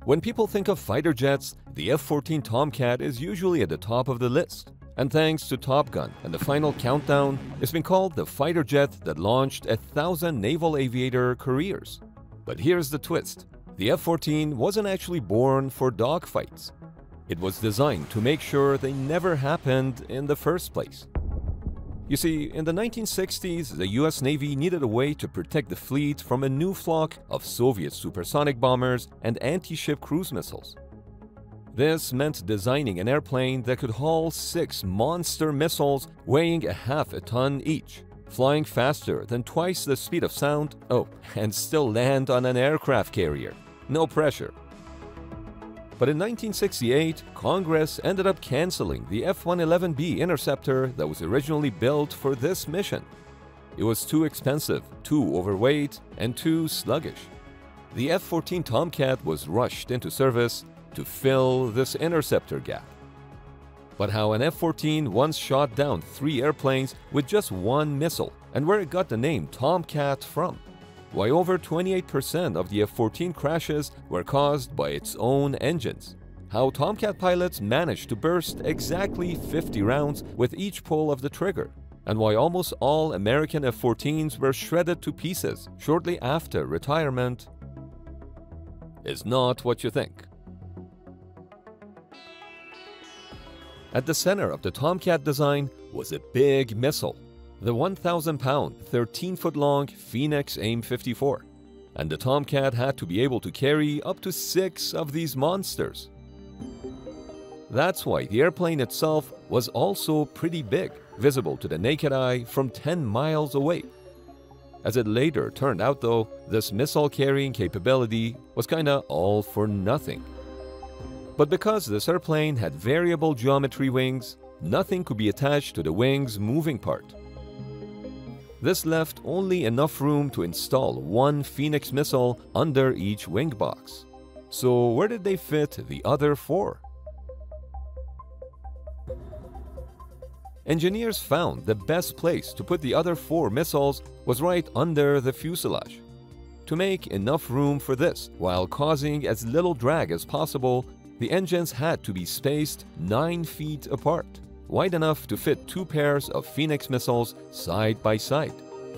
When people think of fighter jets, the F-14 Tomcat is usually at the top of the list. And thanks to Top Gun and the final countdown, it's been called the fighter jet that launched 1,000 naval aviator careers. But here's the twist. The F-14 wasn't actually born for dogfights. It was designed to make sure they never happened in the first place. You see, in the 1960s, the US Navy needed a way to protect the fleet from a new flock of Soviet supersonic bombers and anti-ship cruise missiles. This meant designing an airplane that could haul 6 monster missiles weighing half a ton each, flying faster than twice the speed of sound, and still land on an aircraft carrier. No pressure. But in 1968, Congress ended up canceling the F-111B interceptor that was originally built for this mission. It was too expensive, too overweight, and too sluggish. The F-14 Tomcat was rushed into service to fill this interceptor gap. But how an F-14 once shot down 3 airplanes with just 1 missile, and where it got the name Tomcat from? Why over 28% of the F-14 crashes were caused by its own engines. How Tomcat pilots managed to burst exactly 50 rounds with each pull of the trigger. And why almost all American F-14s were shredded to pieces shortly after retirement is not what you think. At the center of the Tomcat design was a big missile, the 1,000-pound, 13-foot-long Phoenix AIM-54, and the Tomcat had to be able to carry up to 6 of these monsters. That's why the airplane itself was also pretty big, visible to the naked eye from 10 miles away. As it later turned out though, this missile-carrying capability was kinda all for nothing. But because this airplane had variable geometry wings, nothing could be attached to the wings' moving part. This left only enough room to install 1 Phoenix missile under each wing box. So where did they fit the other 4? Engineers found the best place to put the other 4 missiles was right under the fuselage. To make enough room for this, while causing as little drag as possible, the engines had to be spaced 9 feet apart, wide enough to fit 2 pairs of Phoenix missiles side by side.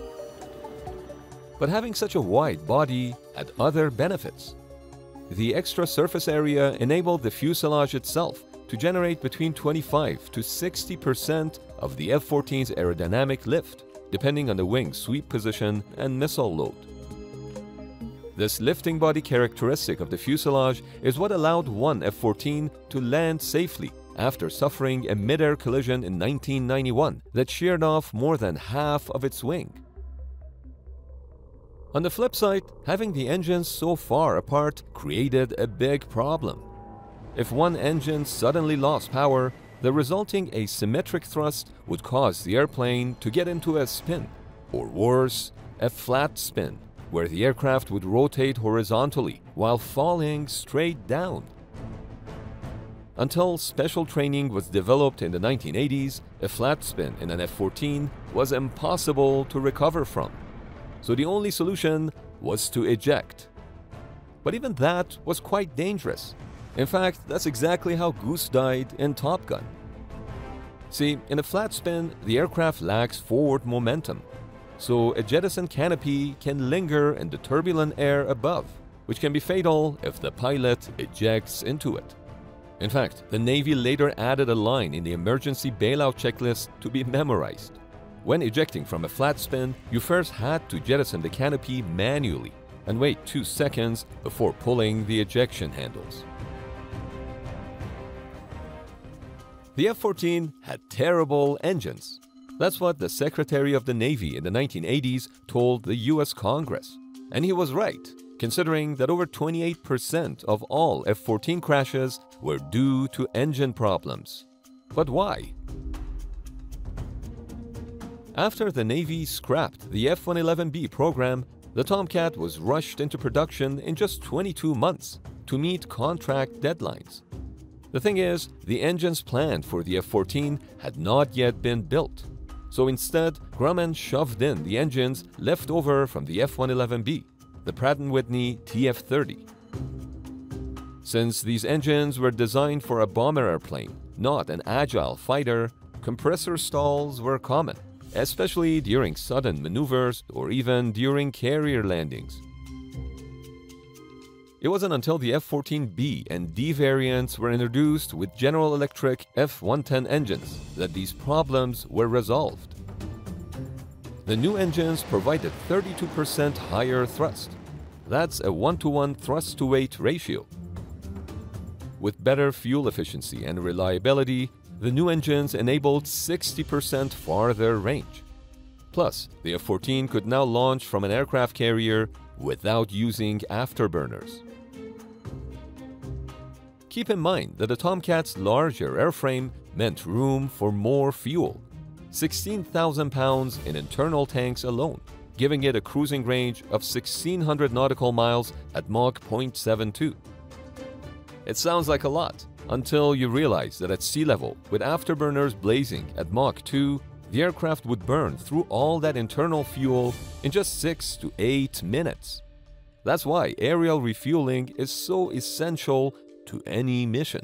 But having such a wide body had other benefits. The extra surface area enabled the fuselage itself to generate between 25 to 60% of the F-14's aerodynamic lift, depending on the wing sweep position and missile load. This lifting body characteristic of the fuselage is what allowed one F-14 to land safely after suffering a mid-air collision in 1991 that sheared off more than half of its wing. On the flip side, having the engines so far apart created a big problem. If one engine suddenly lost power, the resulting asymmetric thrust would cause the airplane to get into a spin, or worse, a flat spin, where the aircraft would rotate horizontally while falling straight down. Until special training was developed in the 1980s, a flat spin in an F-14 was impossible to recover from. So the only solution was to eject. But even that was quite dangerous. In fact, that's exactly how Goose died in Top Gun. See, in a flat spin, the aircraft lacks forward momentum, so a jettison canopy can linger in the turbulent air above, which can be fatal if the pilot ejects into it. In fact, the Navy later added a line in the emergency bailout checklist to be memorized. When ejecting from a flat spin, you first had to jettison the canopy manually and wait 2 seconds before pulling the ejection handles. The F-14 had terrible engines. That's what the Secretary of the Navy in the 1980s told the US Congress. And he was right, considering that over 28% of all F-14 crashes were due to engine problems. But why? After the Navy scrapped the F-111B program, the Tomcat was rushed into production in just 22 months to meet contract deadlines. The thing is, the engines planned for the F-14 had not yet been built. So instead, Grumman shoved in the engines left over from the F-111B, the Pratt & Whitney TF-30. Since these engines were designed for a bomber airplane, not an agile fighter, compressor stalls were common, especially during sudden maneuvers or even during carrier landings. It wasn't until the F-14B and D variants were introduced with General Electric F-110 engines that these problems were resolved. The new engines provided 32% higher thrust. That's a 1-to-1 thrust-to-weight ratio. With better fuel efficiency and reliability, the new engines enabled 60% farther range. Plus, the F-14 could now launch from an aircraft carrier without using afterburners. Keep in mind that the Tomcat's larger airframe meant room for more fuel, 16,000 pounds in internal tanks alone, giving it a cruising range of 1,600 nautical miles at Mach 0.72. It sounds like a lot, until you realize that at sea level, with afterburners blazing at Mach 2, the aircraft would burn through all that internal fuel in just 6 to 8 minutes. That's why aerial refueling is so essential to any mission.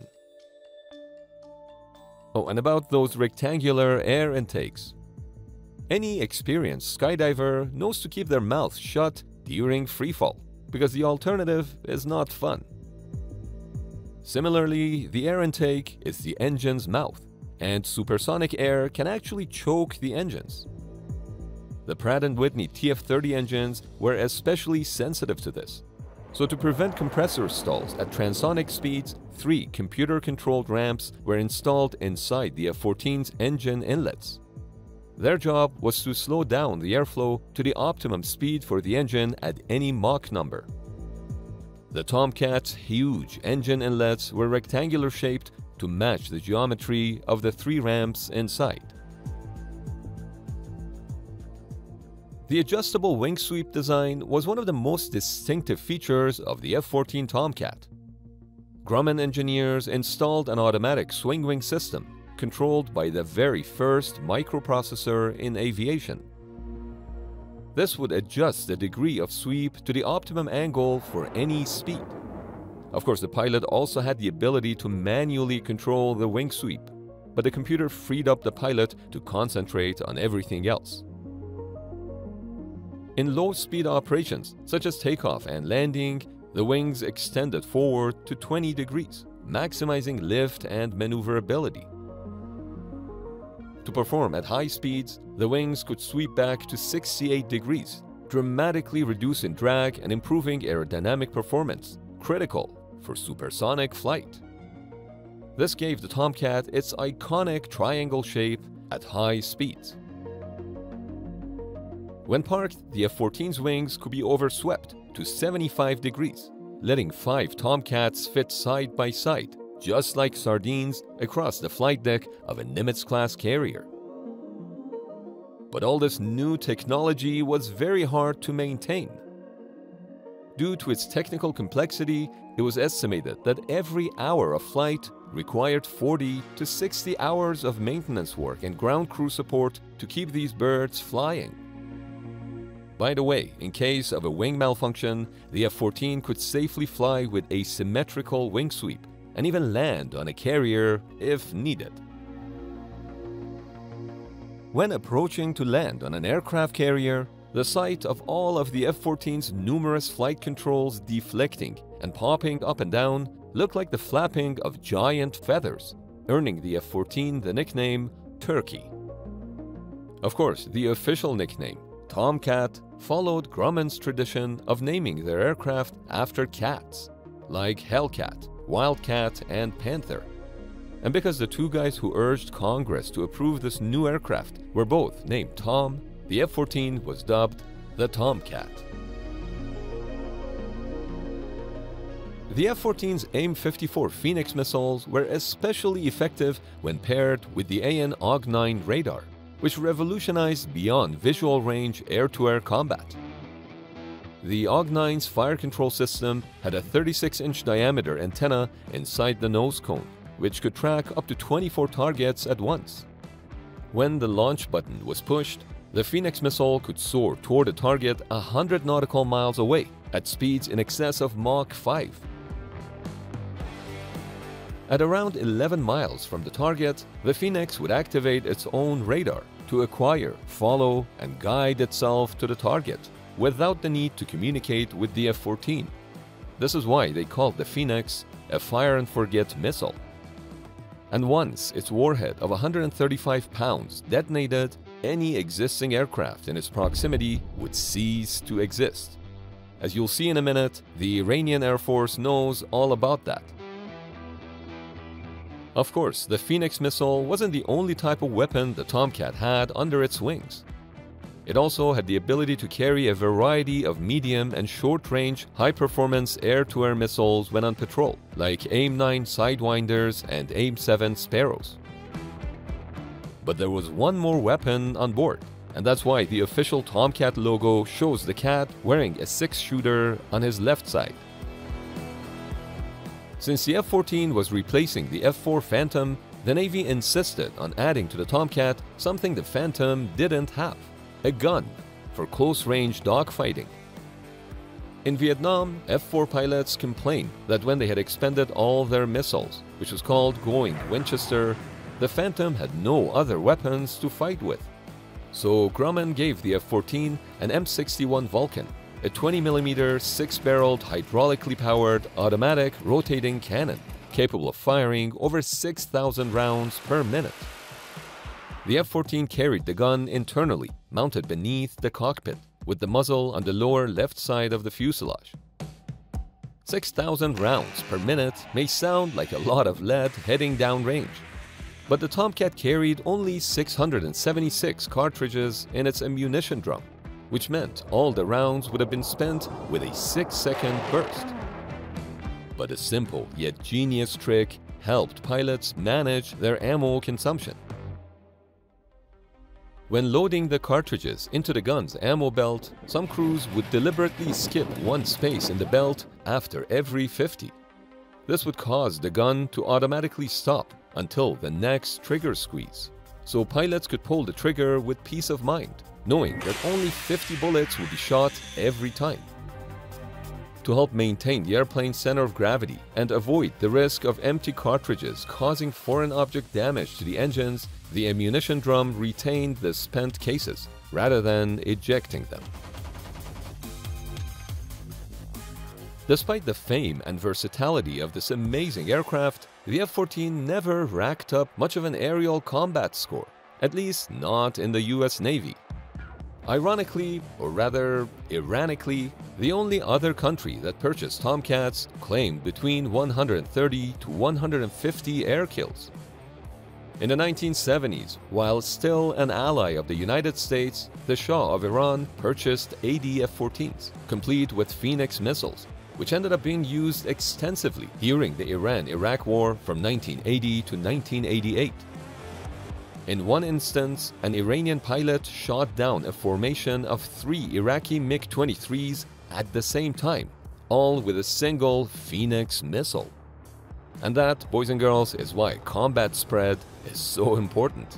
Oh, and about those rectangular air intakes. Any experienced skydiver knows to keep their mouth shut during freefall, because the alternative is not fun. Similarly, the air intake is the engine's mouth, and supersonic air can actually choke the engines. The Pratt & Whitney TF-30 engines were especially sensitive to this. So to prevent compressor stalls at transonic speeds, 3 computer-controlled ramps were installed inside the F-14's engine inlets. Their job was to slow down the airflow to the optimum speed for the engine at any Mach number. The Tomcat's huge engine inlets were rectangular shaped to match the geometry of the 3 ramps inside. The adjustable wing sweep design was one of the most distinctive features of the F-14 Tomcat. Grumman engineers installed an automatic swing wing system controlled by the very first microprocessor in aviation. This would adjust the degree of sweep to the optimum angle for any speed. Of course, the pilot also had the ability to manually control the wing sweep, but the computer freed up the pilot to concentrate on everything else. In low-speed operations, such as takeoff and landing, the wings extended forward to 20 degrees, maximizing lift and maneuverability. To perform at high speeds, the wings could sweep back to 68 degrees, dramatically reducing drag and improving aerodynamic performance, critical for supersonic flight. This gave the Tomcat its iconic triangle shape at high speeds. When parked, the F-14's wings could be overswept to 75 degrees, letting 5 Tomcats fit side by side, just like sardines, across the flight deck of a Nimitz-class carrier. But all this new technology was very hard to maintain. Due to its technical complexity, it was estimated that every hour of flight required 40 to 60 hours of maintenance work and ground crew support to keep these birds flying. By the way, in case of a wing malfunction, the F-14 could safely fly with asymmetrical wing sweep and even land on a carrier if needed. When approaching to land on an aircraft carrier, the sight of all of the F-14's numerous flight controls deflecting and popping up and down looked like the flapping of giant feathers, earning the F-14 the nickname Turkey. Of course, the official nickname, Tomcat, followed Grumman's tradition of naming their aircraft after cats, like Hellcat, Wildcat, and Panther. And because the 2 guys who urged Congress to approve this new aircraft were both named Tom, the F-14 was dubbed the Tomcat. The F-14's AIM-54 Phoenix missiles were especially effective when paired with the AN AWG-9 radar, which revolutionized beyond visual range air-to-air combat. The AWG-9's fire control system had a 36-inch diameter antenna inside the nose cone, which could track up to 24 targets at once. When the launch button was pushed, the Phoenix missile could soar toward a target 100 nautical miles away at speeds in excess of Mach 5. At around 11 miles from the target, the Phoenix would activate its own radar to acquire, follow, and guide itself to the target without the need to communicate with the F-14. This is why they called the Phoenix a fire-and-forget missile. And once its warhead of 135 pounds detonated, any existing aircraft in its proximity would cease to exist. As you'll see in a minute, the Iranian Air Force knows all about that. Of course, the Phoenix missile wasn't the only type of weapon the Tomcat had under its wings. It also had the ability to carry a variety of medium and short-range, high-performance air-to-air missiles when on patrol, like AIM-9 Sidewinders and AIM-7 Sparrows. But there was one more weapon on board, and that's why the official Tomcat logo shows the cat wearing a 6-shooter on his left side. Since the F-14 was replacing the F-4 Phantom, the Navy insisted on adding to the Tomcat something the Phantom didn't have: a gun for close-range dogfighting. In Vietnam, F-4 pilots complained that when they had expended all their missiles, which was called going Winchester, the Phantom had no other weapons to fight with. So Grumman gave the F-14 an M61 Vulcan, a 20mm 6-barreled hydraulically powered automatic rotating cannon capable of firing over 6,000 rounds per minute. The F-14 carried the gun internally, mounted beneath the cockpit, with the muzzle on the lower left side of the fuselage. 6,000 rounds per minute may sound like a lot of lead heading downrange, but the Tomcat carried only 676 cartridges in its ammunition drum, which meant all the rounds would have been spent with a 6-second burst. But a simple yet genius trick helped pilots manage their ammo consumption. When loading the cartridges into the gun's ammo belt, some crews would deliberately skip one space in the belt after every 50. This would cause the gun to automatically stop until the next trigger squeeze, so pilots could pull the trigger with peace of mind, knowing that only 50 bullets would be shot every time. To help maintain the airplane's center of gravity and avoid the risk of empty cartridges causing foreign object damage to the engines, the ammunition drum retained the spent cases rather than ejecting them. Despite the fame and versatility of this amazing aircraft, the F-14 never racked up much of an aerial combat score, at least not in the US Navy. Ironically, or rather ironically, the only other country that purchased Tomcats claimed between 130 to 150 air kills. In the 1970s, while still an ally of the United States, the Shah of Iran purchased 80 F-14s, complete with Phoenix missiles, which ended up being used extensively during the Iran-Iraq War from 1980 to 1988. In one instance, an Iranian pilot shot down a formation of 3 Iraqi MiG-23s at the same time, all with a single Phoenix missile. And that, boys and girls, is why combat spread is so important.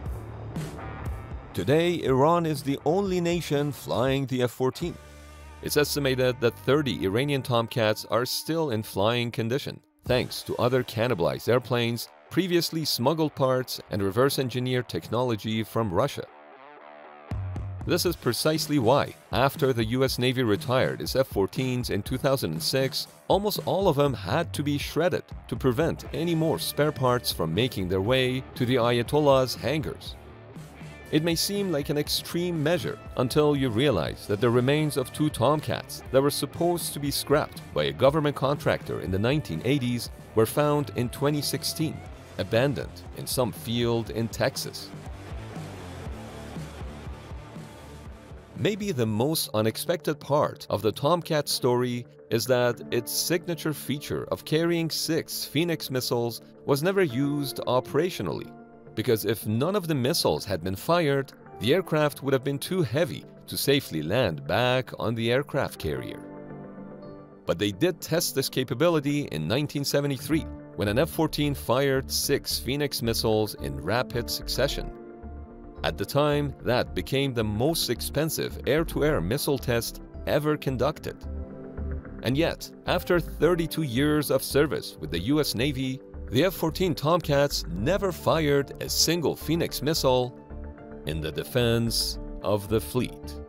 Today, Iran is the only nation flying the F-14. It's estimated that 30 Iranian Tomcats are still in flying condition, thanks to other cannibalized airplanes, previously smuggled parts, and reverse-engineered technology from Russia. This is precisely why, after the US Navy retired its F-14s in 2006, almost all of them had to be shredded to prevent any more spare parts from making their way to the Ayatollah's hangars. It may seem like an extreme measure until you realize that the remains of 2 Tomcats that were supposed to be scrapped by a government contractor in the 1980s were found in 2016, abandoned in some field in Texas. Maybe the most unexpected part of the Tomcat story is that its signature feature of carrying 6 Phoenix missiles was never used operationally, because if none of the missiles had been fired, the aircraft would have been too heavy to safely land back on the aircraft carrier. But they did test this capability in 1973, when an F-14 fired 6 Phoenix missiles in rapid succession. At the time, that became the most expensive air-to-air missile test ever conducted. And yet, after 32 years of service with the US Navy, the F-14 Tomcats never fired a single Phoenix missile in the defense of the fleet.